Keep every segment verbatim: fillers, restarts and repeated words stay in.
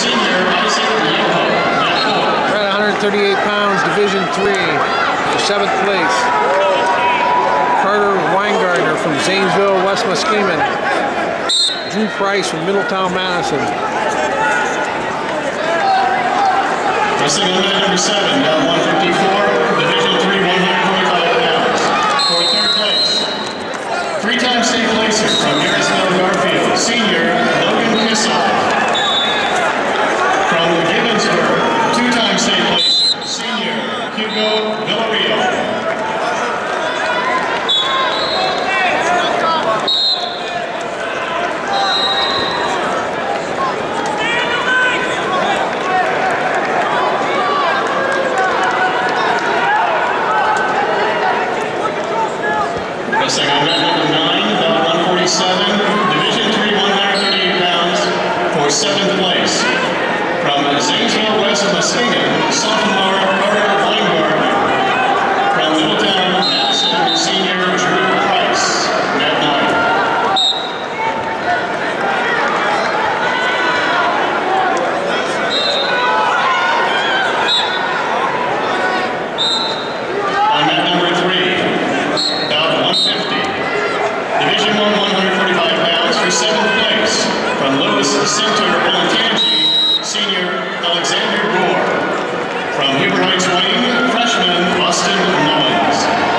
senior Isaac Yoho, net four. At one hundred thirty-eight pounds, Division three, for seventh place. Carter Weingartner from Zanesville, West Muskegon. Drew Price from Middletown, Madison. Wrestling on mat number seven, down one fifty-four, Division three, one hundred twenty-five pounds. For third place, three-time state placer from Harrisville, Garfield, senior Logan Kissel. From Gibbonsburg, two-time state placer, senior Hugo Villarreal. Wrestling on mat number nine, belt one forty-seven, Division three, one hundred thirty-eight pounds, for seventh place. From Zanesville, West Muskegon, sophomore Carter Weingartner. From Middletown, Madison, senior Drew Price, net nine. On mat number three, about one fifty. Division one, one hundred forty-five pounds for seventh place. From Lewis Center, Olentangy, senior Alexander Gore. From Huber Heights Wayne, freshman Austin Mullins.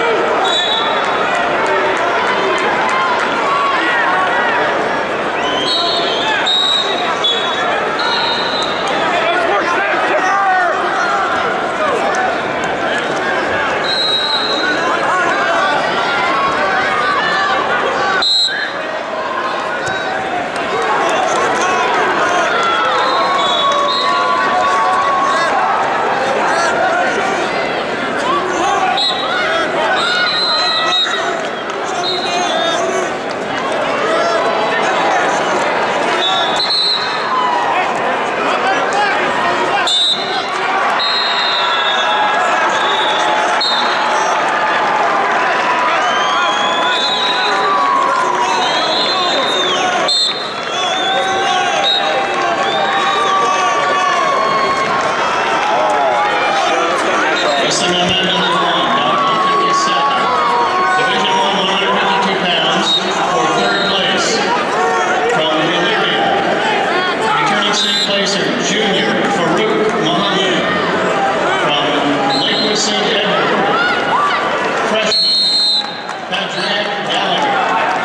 Wrestling on mat number one, about one fifty-seven. Division one, one hundred fifty-two pounds for third place. From Elyria, returning state placer, junior Farouk Mohammed. From Lakewood Saint Edward, freshman Patrick Gallagher.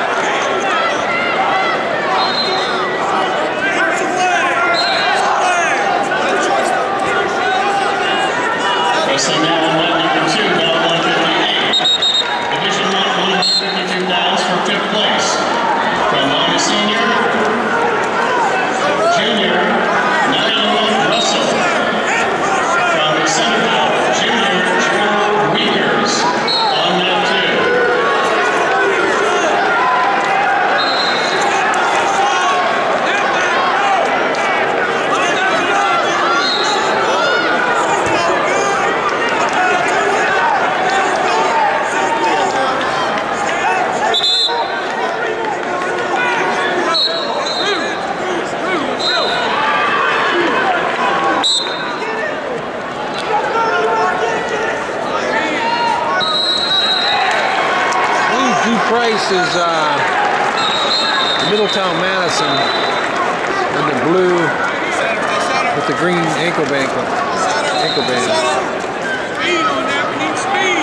Wrestling now on mat number two, about one fifty-eight. Division one, one hundred fifty-two pounds for fifth place. From Lima Senior, Junior Naomi Russell. From Centerville, Junior Drew Wiegers on mat two. Price is uh, Middletown, Madison, in the blue with the green ankle band. Ankle band. Speed on that. We need speed.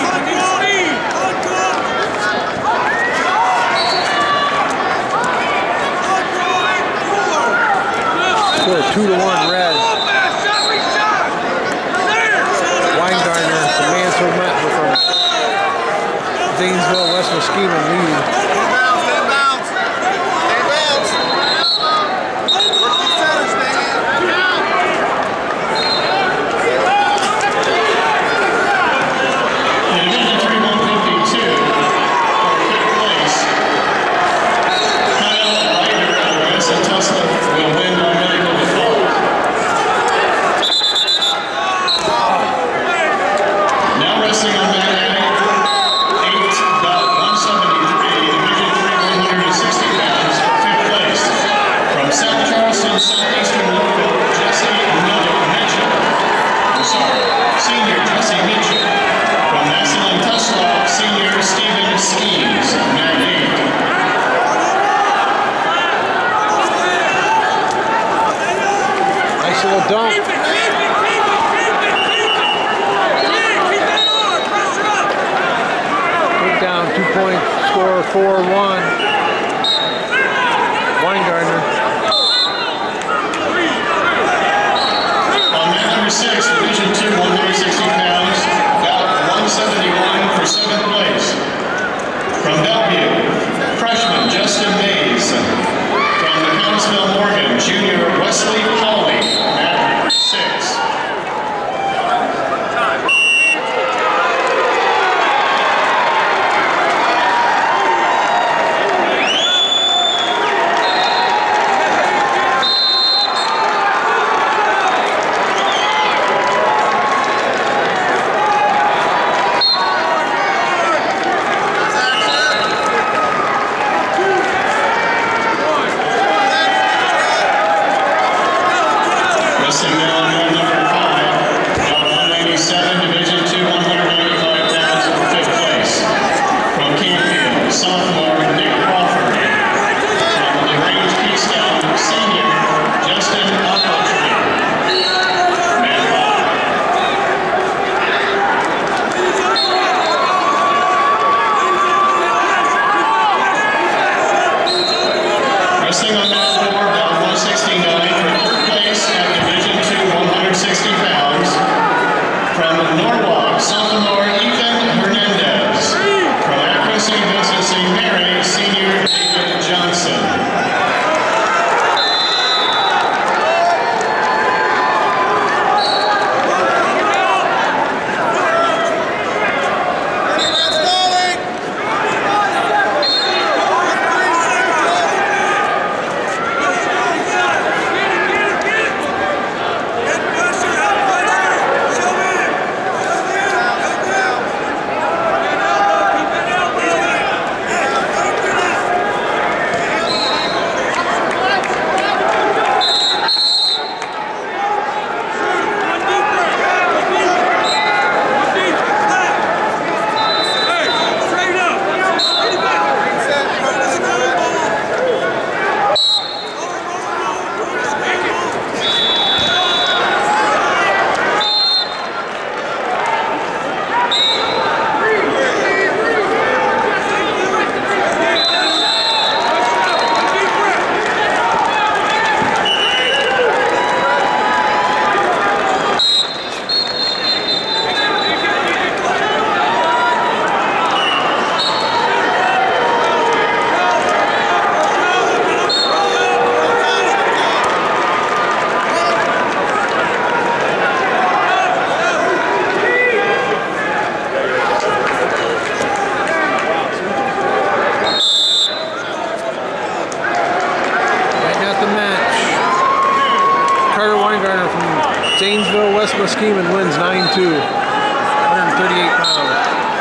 We need speed. Score two to one red. Weingartner from Mansfield, from Zanesville, West Muskegon lead. Now wrestling on mat eight, about one seventy-three. little dump. Keep it, keep it, keep it, keep it, keep it. Yeah, keep that on. Pressure up. Put down two-point score, four one. Weingartner. On mat number six, Division two, one hundred sixty pounds, bout one seventy-one for seventh place. From Bellevue, freshman Justin Mays. From the Councilville Morgan, junior Wesley Hawley, mat six. Wrestling now on mat number five, bout one ninety-seven, Division two, one hundred ninety-five pounds, fifth place. From Campfield, sophomore Nick Crawford. From LaGrange Keystone, senior Justin Ogletree. Mat five. Wrestling on mat four, bout one sixty-nine, for third place at Division two, one hundred sixty pounds. From Norwalk, sophomore Ethan Hernandez. From Akron Saint Vincent Saint Mary, senior David Johnson. Zanesville, West Muskegon wins nine two, one hundred thirty-eight pounds.